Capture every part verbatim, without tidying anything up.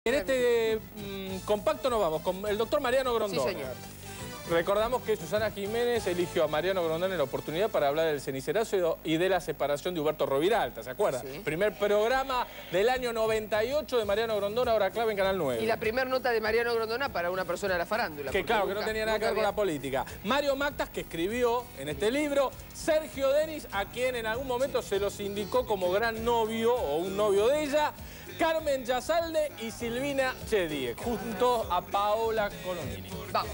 En este mmm, compacto nos vamos con el doctor Mariano Grondona. Sí, señor. Recordamos que Susana Jiménez eligió a Mariano Grondona en la oportunidad para hablar del cenicerazo y de la separación de Huberto Roviralta, ¿se acuerdan? Sí. Primer programa del año noventa y ocho de Mariano Grondona, hora clave en Canal nueve. Y la primera nota de Mariano Grondona para una persona de la farándula. Que claro, nunca, que no tenía nada que ver había... con la política. Mario Mactas, que escribió en este libro, Sergio Denis, a quien en algún momento se los indicó como gran novio o un novio de ella, Carmen Yazalde y Silvina Chedie, junto a Paola Colomini. Vamos.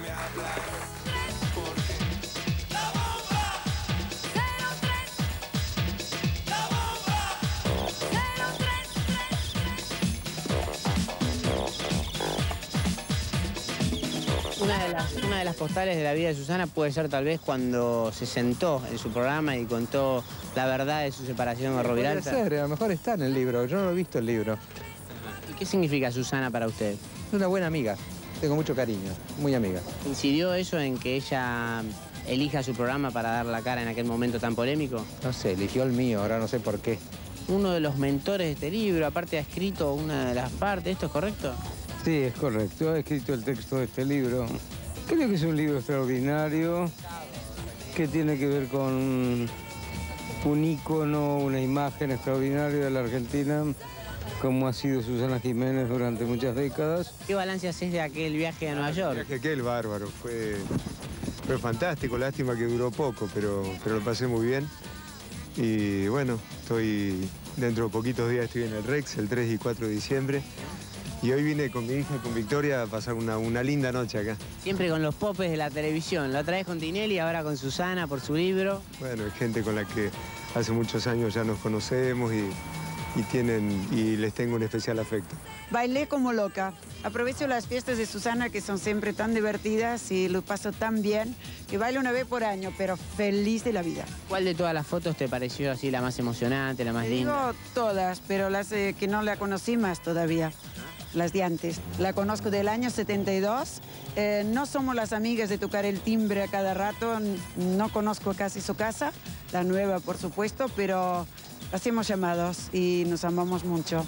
Una de, las, una de las postales de la vida de Susana puede ser tal vez cuando se sentó en su programa y contó la verdad de su separación con Roviralta. Puede ser, a lo mejor está en el libro, yo no lo he visto el libro. ¿Y qué significa Susana para usted? Es una buena amiga, tengo mucho cariño, muy amiga. ¿Incidió eso en que ella elija su programa para dar la cara en aquel momento tan polémico? No sé, eligió el mío, ahora no sé por qué. Uno de los mentores de este libro, aparte ha escrito una de las partes, ¿esto es correcto? Sí, es correcto, he escrito el texto de este libro. Creo que es un libro extraordinario, que tiene que ver con un ícono, una imagen extraordinaria de la Argentina, como ha sido Susana Jiménez durante muchas décadas. ¿Qué balance haces de aquel viaje a Nueva York? El viaje aquel bárbaro, fue, fue fantástico, lástima que duró poco, pero, pero lo pasé muy bien. Y bueno, estoy dentro de poquitos días estoy en el Rex, el tres y cuatro de diciembre. Y hoy vine con mi hija, con Victoria, a pasar una, una linda noche acá. Siempre con los popes de la televisión. La otra vez con Tinelli, ahora con Susana por su libro. Bueno, hay gente con la que hace muchos años ya nos conocemos y, y, tienen, y les tengo un especial afecto. Bailé como loca. Aprovecho las fiestas de Susana, que son siempre tan divertidas y lo paso tan bien, que bailo una vez por año, pero feliz de la vida. ¿Cuál de todas las fotos te pareció así la más emocionante, la más Te linda? digo todas, pero las eh, que no la conocí más todavía. Las de antes. La conozco del año setenta y dos. Eh, no somos las amigas de tocar el timbre a cada rato. No conozco casi su casa, la nueva por supuesto, pero hacemos llamados y nos amamos mucho.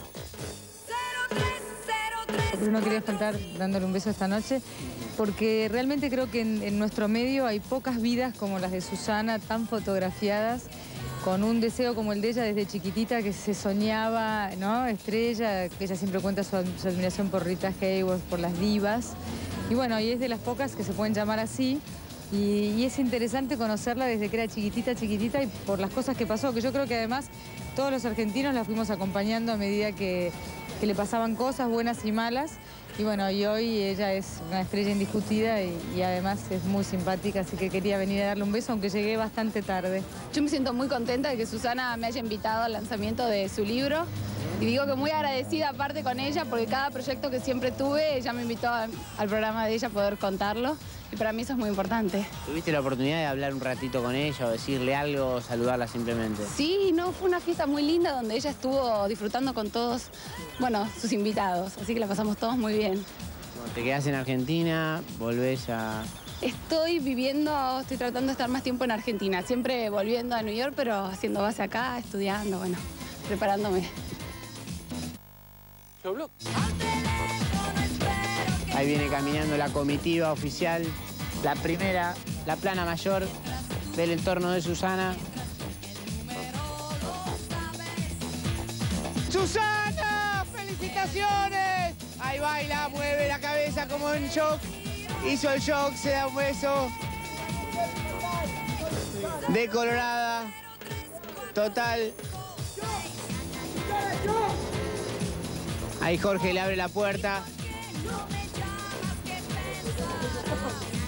No quería faltar dándole un beso esta noche, porque realmente creo que en, en nuestro medio hay pocas vidas como las de Susana, tan fotografiadas, con un deseo como el de ella desde chiquitita, que se soñaba, ¿no? Estrella, que ella siempre cuenta su, su admiración por Rita Hayworth, por las divas. Y bueno, y es de las pocas que se pueden llamar así. Y, y es interesante conocerla desde que era chiquitita, chiquitita, y por las cosas que pasó, que yo creo que además todos los argentinos la fuimos acompañando a medida que, que le pasaban cosas buenas y malas. Y bueno, y hoy ella es una estrella indiscutida y, y además es muy simpática, así que quería venir a darle un beso, aunque llegué bastante tarde. Yo me siento muy contenta de que Susana me haya invitado al lanzamiento de su libro. Y digo que muy agradecida aparte con ella, porque cada proyecto que siempre tuve, ella me invitó a, al programa de ella a poder contarlo. Y para mí eso es muy importante. ¿Tuviste la oportunidad de hablar un ratito con ella o decirle algo o saludarla simplemente? Sí, no, fue una fiesta muy linda donde ella estuvo disfrutando con todos, bueno, sus invitados. Así que la pasamos todos muy bien. ¿Te quedás en Argentina? ¿Volvés a...? Estoy viviendo, estoy tratando de estar más tiempo en Argentina. Siempre volviendo a New York, pero haciendo base acá, estudiando, bueno, preparándome. Ahí viene caminando la comitiva oficial, la primera, la plana mayor del entorno de Susana. ¡Susana! ¡Felicitaciones! Ahí baila, mueve la cabeza como en shock. Hizo el shock, se da un beso. Decolorada. Total. Ahí Jorge le abre la puerta.